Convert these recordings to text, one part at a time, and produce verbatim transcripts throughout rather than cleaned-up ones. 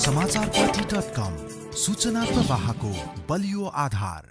समाचारपाटी dot कम सूचना प्रवाहको बलियो आधार।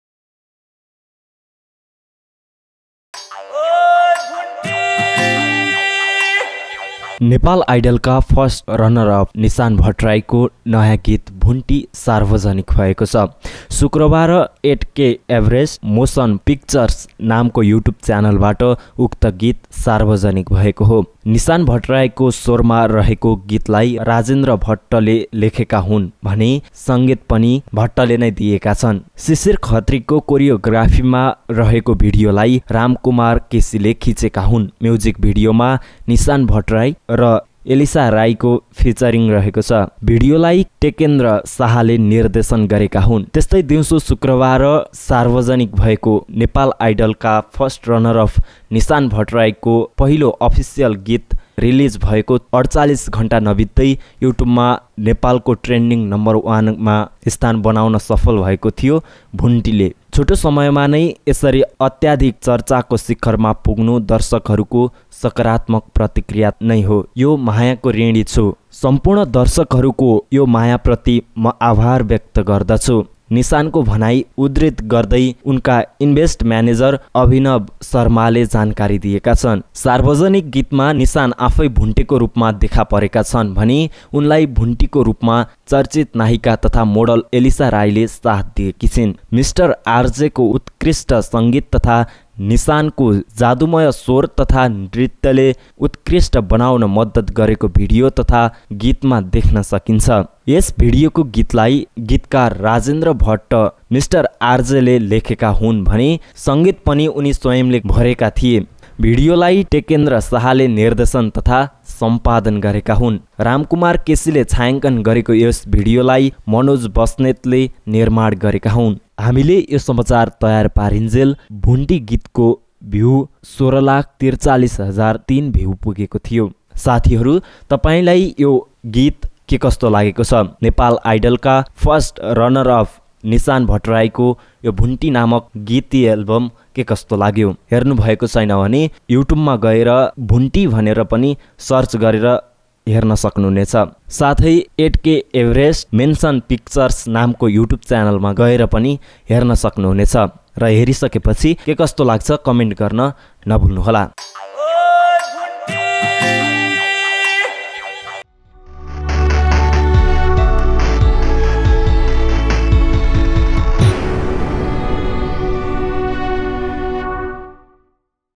नेपाल आइडलका फर्स्ट रनर अप निशान भट्टराईको नयाँ गीत भुन्टी सार्वजनिक भएको छ। शुक्रबार eight K Everest motion pictures नामको युट्युब च्यानलबाट उक्त गीत सार्वजनिक भएको हो। निशान भट्टराईको स्वरमा रहेको गीतलाई राजेन्द्र भट्टले लेखेका हुन् भने सङ्गीत पनि भट्टले नै दिएका छन्। शिशिर खत्रीको कोरियोग्राफीमा रहेको भिडियोलाई रामकुमार केसीले खिचेका हुन्। म्युजिक भिडियोमा निशान भट्टराई र एलिसा राईको फिचरिङ रहेको छ। भिडियोलाई टेकेन्द्र शाहले निर्देशन गरेका हुन्। त्यस्तै दिउँसो शुक्रबार सार्वजनिक भएको नेपाल आइडलका फर्स्ट रनर अफ निशान भट्टराईको पहिलो अफिसियल गीत रिलिज भएको अडचालिस घण्टा नबित्दै युट्युबमा नेपालको ट्रेन्डिङ नम्बर वानमा स्थान बनाउन सफल भएको थियो। भुन्टीले छोटो समयमा नै यसरी अत्याधिक चर्चाको शिखरमा पुग्नु दर्शकहरूको सकारात्मक प्रतिक्रिया नै हो। यो मायाको ऋणी छु। सम्पूर्ण दर्शकहरूको यो मायाप्रति म आभार व्यक्त गर्दछु। निशानको भनाई उद्धृत गर्दै उनका इन्भेस्ट म्यानेजर अभिनव शर्माले जानकारी दिएका छन्। सार्वजनिक गीतमा निशान आफै भुन्टेको रूपमा देखा परेका छन् भने उनलाई भुन्टीको रूपमा चर्चित नायिका तथा मोडल एलिसा राईले साथ दिएकी छिन्। मिस्टर आरजेको उत्कृष्ट सङ्गीत तथा निशानको जादुमय स्वर तथा नृत्यले उत्कृष्ट बनाउन मद्दत गरेको भिडियो तथा गीतमा देख्न सकिन्छ। यस भिडियोको गीतलाई गीतकार राजेन्द्र भट्ट मिस्टर आरजेले लेखेका हुन् भने सङ्गीत पनि उनी स्वयंले भरेका थिए। भिडियोलाई टेकेन्द्र शाहले निर्देशन तथा सम्पादन गरेका हुन्। रामकुमार केसीले छायाङ्कन गरेको यस भिडियोलाई मनोज बस्नेतले निर्माण गरेका हुन्। हामीले यो समाचार तयार पारिन्जेल भुन्टी गीतको भ्यू सोह्र लाख त्रिचालिस हजार तीन भ्यू पुगेको थियो। साथीहरू, तपाईँलाई यो गीत के कस्तो लागेको छ? नेपाल आइडलका फर्स्ट रनर अफ निशान भट्टराईको यो भुन्टी नामक गीती एल्बम के कस्तो लाग्यो? हेर्नु भएको छैन भने युट्युबमा गएर भुन्टी भनेर पनि सर्च गरेर हेर्न सक्नुहुनेछ। साथै eight K Everest motion pictures नामको युट्युब च्यानलमा गएर पनि हेर्न सक्नुहुनेछ। र हेरिसकेपछि के कस्तो लाग्छ कमेन्ट गर्न नभुल्नुहोला।